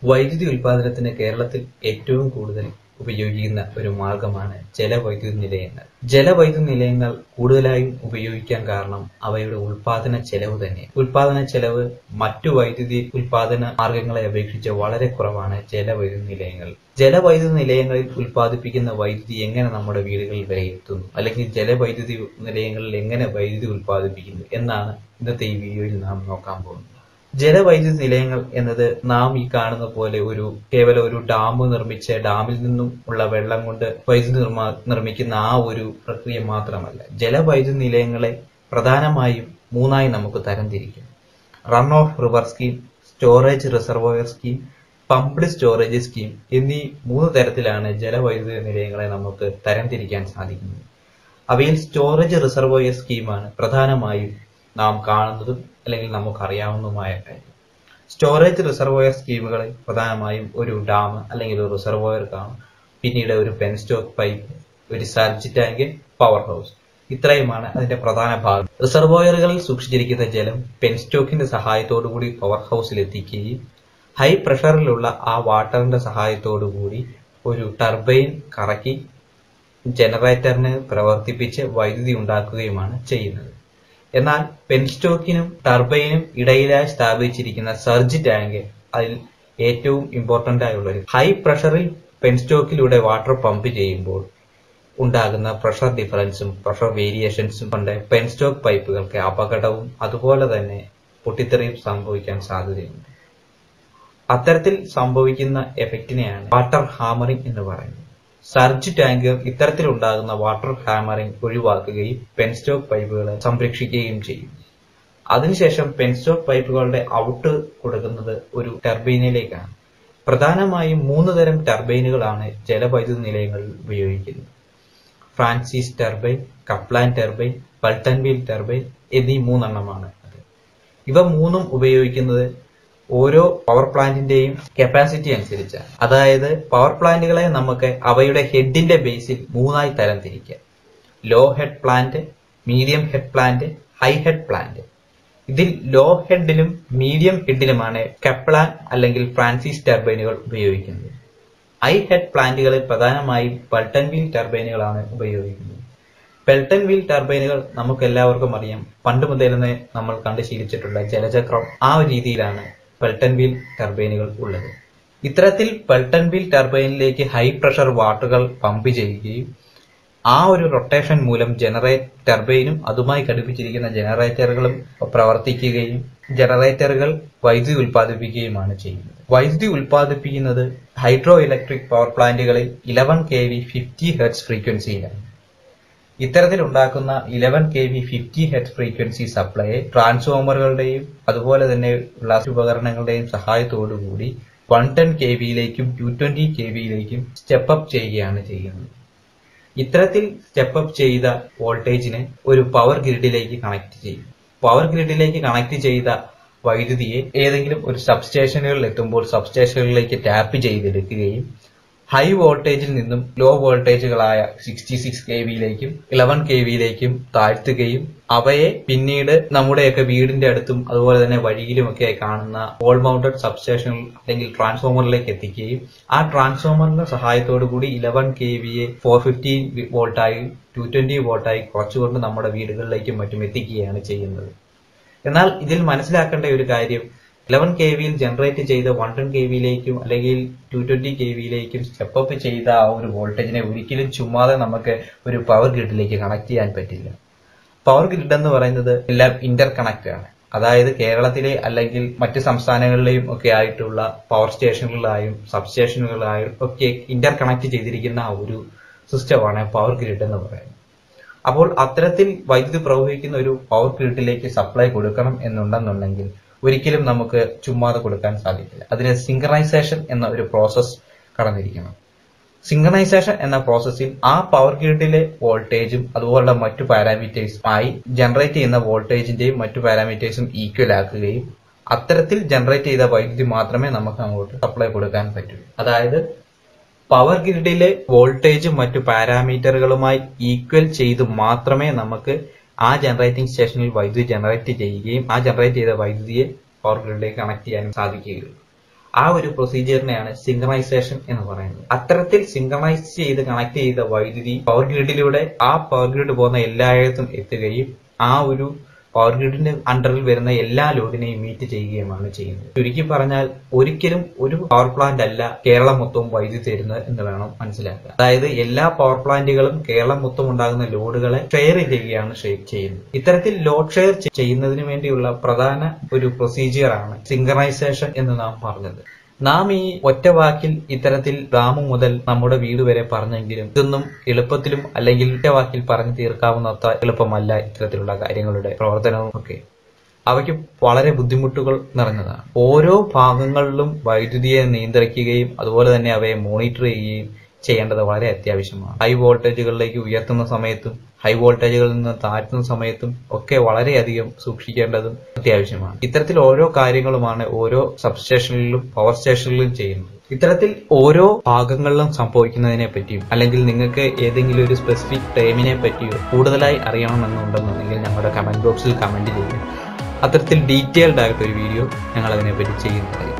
വൈദ്യുതി ഉൽപാദനത്തിന് കേരളത്തിൽ ഏറ്റവും കൂടുതൽ ഉപയോഗിക്കുന്ന ഒരു മാർഗമാണ് ജലവൈദ്യുത നിലയങ്ങൾ. ജലവൈദ്യുത നിലയങ്ങൾ കൂടുതലായും ഉപയോഗിക്കാൻ കാരണം അവയുടെ ഉൽപാദന ചെലവ് തന്നെയാണ്. ഉൽപാദന ചെലവ് മറ്റു വൈദ്യുതി ഉൽപാദന മാർഗങ്ങളെ അപേക്ഷിച്ച് വളരെ കുറവാണ് ജലവൈദ്യുത നിലയങ്ങൾ. ജലവൈദ്യുത നിലയങ്ങളിൽ ഉൽപ്പാദിപ്പിക്കുന്ന വൈദ്യുതി എങ്ങനെ നമ്മുടെ വീടുകളിൽ വരെ എത്തുന്നു, അല്ലെങ്കിൽ ജലവൈദ്യുതി നിലയങ്ങളിൽ എങ്ങനെ വൈദ്യുതി ഉൽപ്പാദിപ്പിക്കുന്നു എന്നാണ് ഇന്നത്തെ ഈ വീഡിയോയിൽ നാം നോക്കാൻ പോകുന്നത്. ജലവൈദ്യുത നിലയങ്ങൾ എന്നത് നാം ഈ കാണുന്ന പോലെ കേവലം ഒരു ഡാം നിർമ്മിച്ച് ഡാമിൽ നിന്നും ഉള്ള വെള്ളം കൊണ്ട് വൈദ്യുതി നിർമ്മിക്കുന്ന ആ ഒരു പ്രക്രിയ മാത്രമല്ല. ജലവൈദ്യുത നിലയങ്ങളെ പ്രധാനമായും മൂന്നായി നമുക്ക് തരംതിരിക്കാം. Run off river scheme, storage reservoir scheme, pumped storage scheme എന്നീ മൂന്ന് തരത്തിലാണ് ജലവൈദ്യുത നിലയങ്ങളെ നമുക്ക് തരംതിരിക്കാൻ സാധിക്കുന്നത്. അവയിൽ സ്റ്റോറേജ് റിസർവോയർ സ്കീമാണ് പ്രധാനമായും നാം കാണുന്നതും അല്ലെങ്കിൽ നമുക്കറിയാവുന്നതുമായ കാര്യം. സ്റ്റോറേജ് റിസർവോയർ സ്കീമുകളിൽ പ്രധാനമായും ഒരു ഡാം അല്ലെങ്കിൽ ഒരു റിസർവോയർ കാണും, പിന്നീട് ഒരു പെൻസ്റ്റോക്ക് പൈപ്പ്, ഒരു സർജ് ടാങ്ക്, പവർ ഹൗസ്. ഇത്രയുമാണ് അതിന്റെ പ്രധാന ഭാഗം. റിസർവോയറുകളിൽ സൂക്ഷിച്ചിരിക്കുന്ന ജലം പെൻസ്റ്റോക്കിന്റെ സഹായത്തോടു കൂടി പവർ ഹൗസിൽ എത്തിക്കുകയും ഹൈ പ്രഷറിലുള്ള ആ വാട്ടറിന്റെ സഹായത്തോടു കൂടി ഒരു ടർബൈൻ കറക്കി ജനറേറ്ററിന് പ്രവർത്തിപ്പിച്ച് വൈദ്യുതി ഉണ്ടാക്കുകയുമാണ് ചെയ്യുന്നത്. എന്നാൽ പെൻസ്റ്റോക്കിനും ടർബൈനും ഇടയിലായി സ്ഥാപിച്ചിരിക്കുന്ന സർജ് ടാങ്ക് അതിൽ ഏറ്റവും ഇമ്പോർട്ടന്റ് ആയുള്ളത്. ഹൈ പ്രഷറിൽ പെൻസ്റ്റോക്കിലൂടെ വാട്ടർ പമ്പ് ചെയ്യുമ്പോൾ ഉണ്ടാകുന്ന പ്രഷർ ഡിഫറൻസും പ്രഷർ വേരിയേഷൻസും കൊണ്ട് പെൻസ്റ്റോക്ക് പൈപ്പുകൾക്ക് അപകടവും അതുപോലെ തന്നെ പൊട്ടിത്തെറിയും സംഭവിക്കാൻ സാധ്യതയുണ്ട്. അത്തരത്തിൽ സംഭവിക്കുന്ന എഫക്റ്റിനെയാണ് വാട്ടർ ഹാമറിംഗ് എന്ന് പറയുന്നത്. സർജ് ടാങ്ക് ഇത്തരത്തിലുണ്ടാകുന്ന വാട്ടർ ഹാമറിംഗ് ഒഴിവാക്കുകയും പെൻസ്റ്റോക്ക് പൈപ്പുകളെ സംരക്ഷിക്കുകയും ചെയ്യും. അതിനുശേഷം പെൻസ്റ്റോക്ക് പൈപ്പുകളുടെ ഔട്ട് കൊടുക്കുന്നത് ഒരു ടർബൈനിലേക്കാണ്. പ്രധാനമായും 3 തരം ടർബൈനുകളാണ് ജലവൈദ്യുത നിലയങ്ങളിൽ ഉപയോഗിക്കുന്നത്. Francis turbine, Kaplan turbine, Pelton wheel turbine എന്നീ 3 എണ്ണമാണ് അത്. ഇവ 3ഉം ഉപയോഗിക്കുന്നത് ഓരോ പവർ പ്ലാന്റിന്റെയും കപ്പാസിറ്റി അനുസരിച്ചാണ്. അതായത് പവർ പ്ലാന്റുകളെ നമുക്ക് അവയുടെ ഹെഡിന്റെ ബേസിൽ 3ആയി തരംതിരിക്കാം. Low head plant, medium head plant, high head plant. ഇതിൽ ലോ ഹെഡിലും മീഡിയം ഹെഡിലുമാണ് കപ്ലാൻ അല്ലെങ്കിൽ ഫ്രാൻസിസ് ടർബൈനുകൾ ഉപയോഗിക്കുന്നത്. ഹൈ ഹെഡ് പ്ലാന്റുകളിൽ പ്രധാനമായും ബൾട്ടൺ വീൽ ടർബൈനുകളാണ് ഉപയോഗിക്കുന്നത്. ബൾട്ടൺ വീൽ ടർബൈനുകൾ നമുക്ക് എല്ലാവർക്കും അറിയാം. പണ്ട് മുതലേ നമ്മൾ കണ്ടു ശീലിച്ചിട്ടുള്ള ജലചക്രം ആ ഒരു രീതിയിലാണ് ബൾട്ടൺ വീൽ ടർബൈനുകൾ ഉള്ളത്. ഇത്തരത്തിൽ ബൾട്ടൺ വീൽ ടർബൈനിലേക്ക് ഹൈ പ്രഷർ വാട്ടറുകൾ പമ്പ് ചെയ്യുകയും ആ ഒരു റൊട്ടേഷൻ മൂലം ടർബൈനും അതുമായി ഘടിപ്പിച്ചിരിക്കുന്ന ജനറേറ്ററുകളും പ്രവർത്തിക്കുകയും ജനറേറ്ററുകൾ വൈദ്യുതി ഉൽപ്പാദിപ്പിക്കുകയുമാണ് ചെയ്യുന്നത്. വൈദ്യുതി ഉൽപ്പാദിപ്പിക്കുന്നത് ഹൈഡ്രോ ഇലക്ട്രിക് പവർ പ്ലാന്റുകളിൽ 11 kV 50 Hz ഫ്രീക്വൻസിയിലാണ്. ഇത്തരത്തിലുണ്ടാക്കുന്ന 11 kV 50 Hz ഫ്രീക്വൻസി സപ്ലൈയെ ട്രാൻസ്ഫോമറുകളുടെയും അതുപോലെ തന്നെ ഉള്ള ഉപകരണങ്ങളുടെയും സഹായത്തോടുകൂടി 110 kVയിലേക്കും 220 kVയിലേക്കും സ്റ്റെപ്പ് അപ്പ് ചെയ്യുകയാണ് ചെയ്യുന്നത്. ഇത്തരത്തിൽ സ്റ്റെപ്പ് അപ്പ് ചെയ്ത വോൾട്ടേജിനെ ഒരു പവർ ഗ്രിഡിലേക്ക് കണക്ട് ചെയ്യും. പവർ ഗ്രിഡിലേക്ക് കണക്ട് ചെയ്ത വൈദ്യുതിയെ ഏതെങ്കിലും ഒരു സബ്സ്റ്റേഷനുകളിൽ എത്തുമ്പോൾ സബ്സ്റ്റേഷനുകളിലേക്ക് ടാപ്പ് ചെയ്തെടുക്കുകയും ഹൈ വോൾട്ടേജിൽ നിന്നും ലോ വോൾട്ടേജുകളായ 66 kVയിലേക്കും 11 kVയിലേക്കും താഴ്ത്തുകയും അവയെ പിന്നീട് നമ്മുടെയൊക്കെ വീടിന്റെ അടുത്തും അതുപോലെ തന്നെ വഴിയിലുമൊക്കെ കാണുന്ന വോൾ മൗണ്ടഡ് സബ്സ്റ്റേഷനുകൾ അല്ലെങ്കിൽ ട്രാൻസ്ഫോമറിലേക്ക് എത്തിക്കുകയും ആ ട്രാൻസ്ഫോമറിന്റെ സഹായത്തോടു കൂടി 11 kVയെ 450 വോൾട്ടായി 220 വോൾട്ടായി കുറച്ചുകൊണ്ട് നമ്മുടെ വീടുകളിലേക്കും മറ്റും എത്തിക്കുകയാണ് ചെയ്യുന്നത്. എന്നാൽ ഇതിൽ മനസ്സിലാക്കേണ്ട ഒരു കാര്യം, 11 kVയിൽ ജനറേറ്റ് ചെയ്ത 110 kVയിലേക്കും അല്ലെങ്കിൽ 220 kVയിലേക്കും സ്റ്റെപ്പ് അപ്പ് ചെയ്ത ആ ഒരു വോൾട്ടേജിനെ ഒരിക്കലും ചുമ്മാതെ നമുക്ക് ഒരു പവർ ഗ്രിഡിലേക്ക് കണക്ട് ചെയ്യാൻ പറ്റില്ല. പവർ ഗ്രിഡ് എന്ന് പറയുന്നത് എല്ലാം ഇന്റർ കണക്ട് ആണ്. അതായത് കേരളത്തിലെ അല്ലെങ്കിൽ മറ്റ് സംസ്ഥാനങ്ങളിലെയും ഒക്കെ ആയിട്ടുള്ള പവർ സ്റ്റേഷനുകളിലായും സബ്സ്റ്റേഷനുകളായും ഒക്കെ ഇന്റർ കണക്ട് ചെയ്തിരിക്കുന്ന ഒരു സിസ്റ്റമാണ് പവർ ഗ്രിഡ് എന്ന് പറയുന്നത്. അപ്പോൾ അത്തരത്തിൽ വൈദ്യുതി പ്രവഹിക്കുന്ന ഒരു പവർ ഗ്രിഡിലേക്ക് സപ്ലൈ കൊടുക്കണം എന്നുണ്ടെന്നുണ്ടെങ്കിൽ ഒരിക്കലും നമുക്ക് ചുമ്മാതെ കൊടുക്കാൻ സാധിക്കില്ല. അതിന് സിങ്ക്രണൈസേഷൻ എന്ന ഒരു പ്രോസസ് കടന്നിരിക്കണം. സിങ്ക്രണൈസേഷൻ എന്ന പ്രോസസ്സിൽ ആ പവർ ഗ്രിഡിലെ വോൾട്ടേജും അതുപോലുള്ള മറ്റു പാരാമീറ്റേഴ്സും ആയി ജനറേറ്റ് ചെയ്യുന്ന വോൾട്ടേജിന്റെയും മറ്റു പാരാമീറ്റേഴ്സും ഈക്വൽ ആക്കുകയും അത്തരത്തിൽ ജനറേറ്റ് ചെയ്ത വൈദ്യുതി മാത്രമേ നമുക്ക് അങ്ങോട്ട് സപ്ലൈ കൊടുക്കാൻ പറ്റൂ. അതായത് പവർ ഗ്രിഡിലെ വോൾട്ടേജും മറ്റു പാരാമീറ്ററുകളുമായി ഈക്വൽ ചെയ്ത് മാത്രമേ നമുക്ക് ആ ജനറേറ്റിംഗ് സ്റ്റേഷനിൽ വൈദ്യുതി ജനറേറ്റ് ചെയ്യുകയും ആ ജനറേറ്റ് ചെയ്ത വൈദ്യുതിയെ പവർ ഗ്രിഡിലേക്ക് കണക്ട് ചെയ്യാനും സാധിക്കുകയുള്ളൂ. ആ ഒരു പ്രൊസീജിയറിനെയാണ് സിങ്ക്രണൈസേഷൻ എന്ന് പറയുന്നത്. അത്തരത്തിൽ സിങ്ക്രണൈസ് ചെയ്ത് കണക്ട് ചെയ്ത വൈദ്യുതി പവർ ഗ്രിഡിലൂടെ ആ പവർ ഗ്രിഡ് പോകുന്ന എല്ലായിടത്തും എത്തുകയും ആ ഒരു പവർ ഗ്രിഡിന്റെ അണ്ടറിൽ വരുന്ന എല്ലാ ലോഡിനെയും മീറ്റ് ചെയ്യുകയുമാണ് ചെയ്യുന്നത്. ചുരുക്കി പറഞ്ഞാൽ ഒരിക്കലും ഒരു പവർ പ്ലാന്റ് അല്ല കേരളം മൊത്തവും വൈദ്യുതി തരുന്നത് എന്ന് വേണം മനസ്സിലാക്കുക. അതായത് എല്ലാ പവർ പ്ലാന്റുകളും കേരളം മൊത്തം ഉണ്ടാകുന്ന ലോഡുകളെ ഷെയർ ചെയ്യുകയാണ് ചെയ്യുന്നത്. ഇത്തരത്തിൽ ലോഡ് ഷെയർ ചെയ്യുന്നതിന് വേണ്ടിയുള്ള പ്രധാന ഒരു പ്രൊസീജിയറാണ് സിങ്ക്രണൈസേഷൻ എന്ന് നാം പറഞ്ഞത്. നാം ഈ ഒറ്റ വാക്കിൽ ഇത്തരത്തിൽ ഡാം മുതൽ നമ്മുടെ വീട് വരെ പറഞ്ഞെങ്കിലും ഇതൊന്നും എളുപ്പത്തിലും അല്ലെങ്കിൽ ഒറ്റ വാക്കിൽ പറഞ്ഞു തീർക്കാവുന്ന എളുപ്പമല്ല ഇത്തരത്തിലുള്ള കാര്യങ്ങളുടെ പ്രവർത്തനവും ഒക്കെ. അവയ്ക്ക് വളരെ ബുദ്ധിമുട്ടുകൾ നിറഞ്ഞതാണ്. ഓരോ ഭാഗങ്ങളിലും വൈദ്യുതിയെ നിയന്ത്രിക്കുകയും അതുപോലെ തന്നെ അവയെ മോണിറ്റർ ചെയ്യുകയും ചെയ്യേണ്ടത് വളരെ അത്യാവശ്യമാണ്. ഹൈ വോൾട്ടേജുകളിലേക്ക് ഉയർത്തുന്ന സമയത്തും ഹൈ വോൾട്ടേജുകളിൽ നിന്ന് താഴ്ത്തുന്ന സമയത്തും ഒക്കെ വളരെയധികം സൂക്ഷിക്കേണ്ടതും അത്യാവശ്യമാണ്. ഇത്തരത്തിൽ ഓരോ കാര്യങ്ങളുമാണ് ഓരോ സബ്സ്റ്റേഷനിലും പവർ സ്റ്റേഷനിലും ചെയ്യുന്നത്. ഇത്തരത്തിൽ ഓരോ ഭാഗങ്ങളിലും സംഭവിക്കുന്നതിനെ പറ്റിയും അല്ലെങ്കിൽ നിങ്ങൾക്ക് ഏതെങ്കിലും ഒരു സ്പെസിഫിക് ടൈമിനെ പറ്റിയോ കൂടുതലായി അറിയണമെന്നുണ്ടെന്നുണ്ടെങ്കിൽ ഞങ്ങളുടെ കമന്റ് ബോക്സിൽ കമന്റ് ചെയ്യുക. അത്തരത്തിൽ ഡീറ്റെയിൽഡ് ആയിട്ടൊരു വീഡിയോ ഞങ്ങൾ അതിനെപ്പറ്റി ചെയ്യുന്നതായിരിക്കും.